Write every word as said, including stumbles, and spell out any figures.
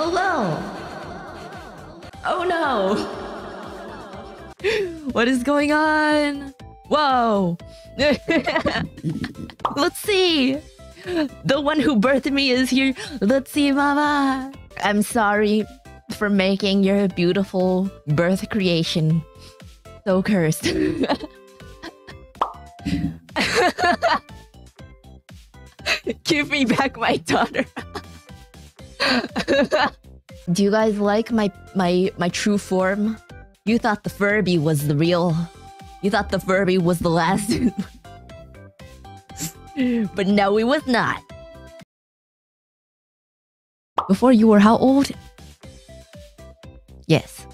hello! Oh no! What is going on? Whoa! Let's see! The one who birthed me is here. Let's see, mama! I'm sorry for making your beautiful birth creation so cursed. Give me back my daughter. Do you guys like my my my true form? You thought the Furby was the real. You thought the Furby was the last. But no, it was not. Before you were how old? Yes.